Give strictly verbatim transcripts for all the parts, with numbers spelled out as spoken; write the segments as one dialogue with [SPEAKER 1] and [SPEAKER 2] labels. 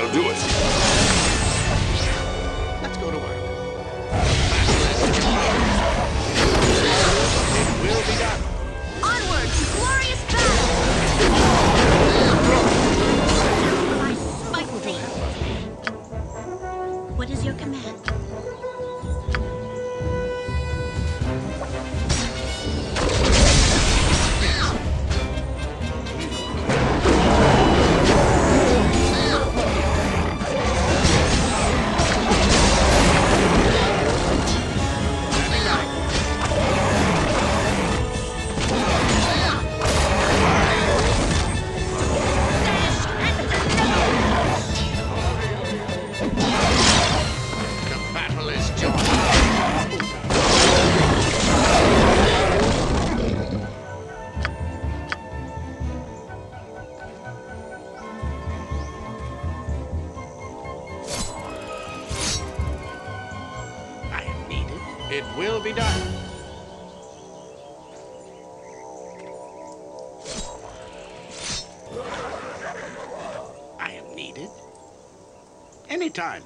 [SPEAKER 1] I'll do it.
[SPEAKER 2] Let's go to work.
[SPEAKER 3] It will be done.
[SPEAKER 4] Onward to glorious battle! I smite thee! What is your command?
[SPEAKER 2] It will be done. I am needed. Anytime.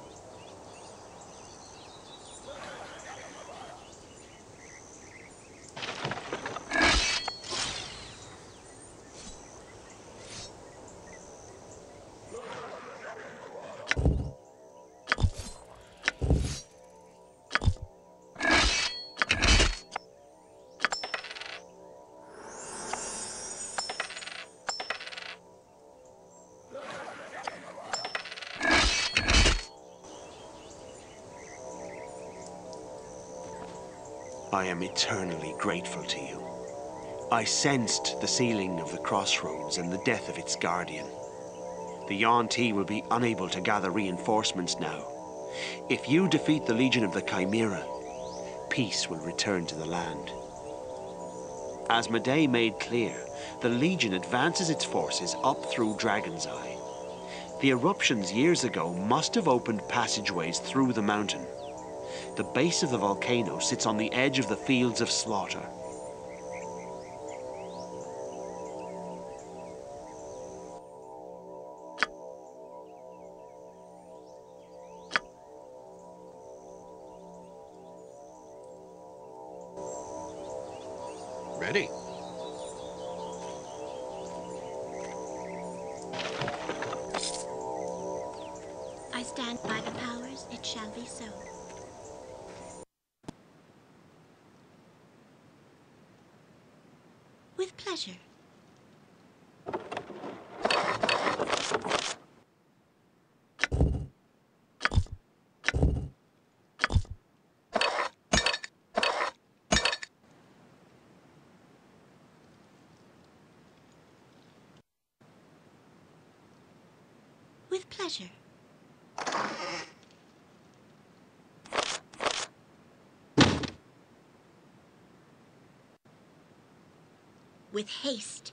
[SPEAKER 3] I am eternally grateful to you. I sensed the sealing of the crossroads and the death of its guardian. The Yuan-Ti will be unable to gather reinforcements now. If you defeat the Legion of the Chimera, peace will return to the land. As Madei made clear, the Legion advances its forces up through Dragon's Eye. The eruptions years ago must have opened passageways through the mountain. The base of the volcano sits on the edge of the fields of slaughter.
[SPEAKER 2] Ready.
[SPEAKER 4] I stand by the powers, it shall be so. With pleasure. With pleasure. With haste.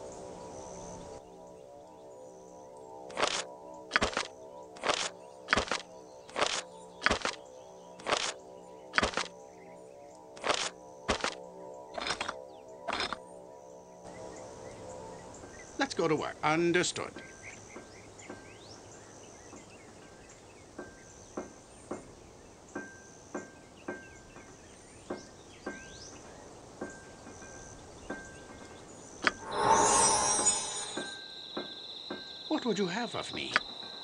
[SPEAKER 2] Let's go to work. Understood. What would you have of me?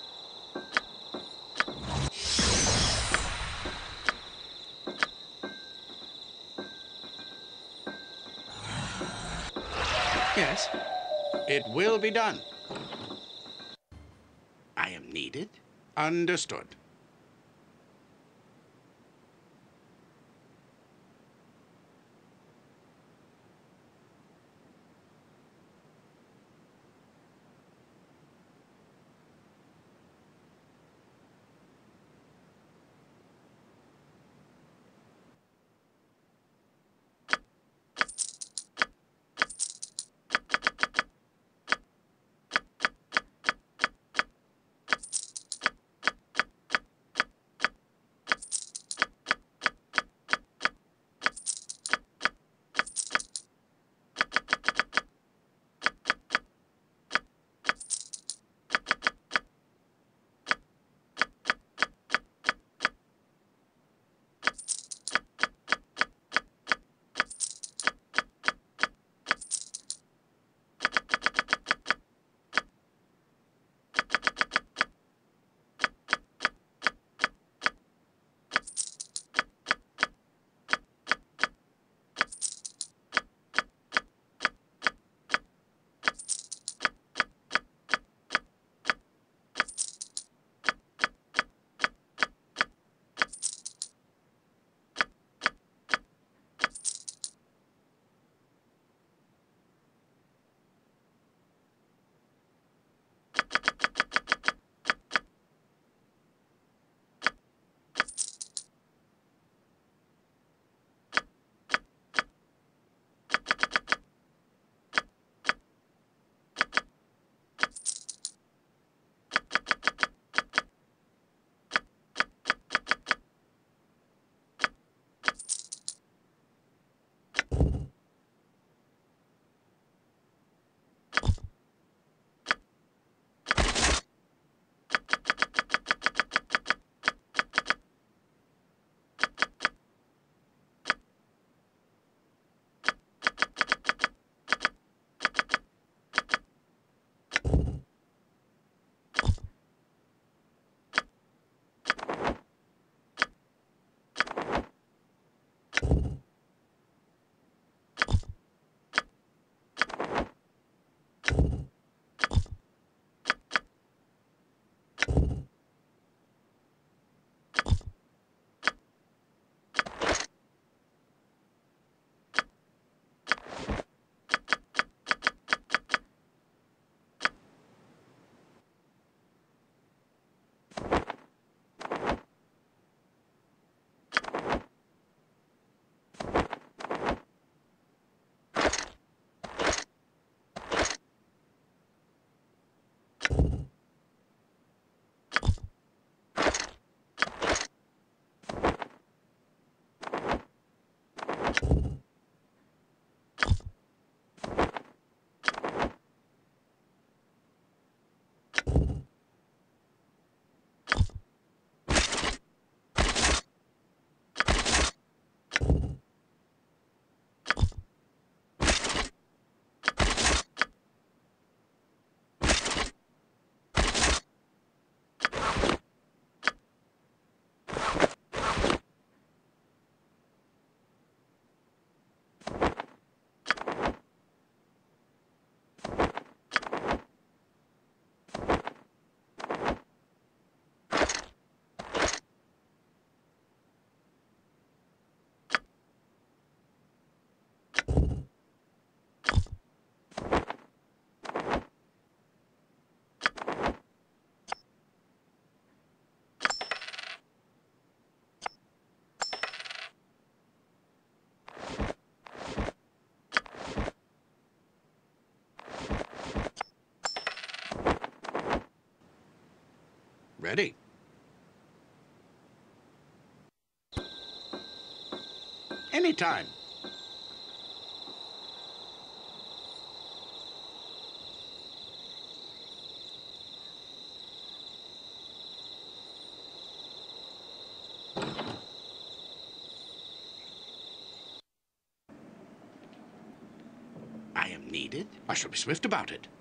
[SPEAKER 2] Yes, it will be done. I am needed. Understood. Ready. Anytime. I am needed. I shall be swift about it.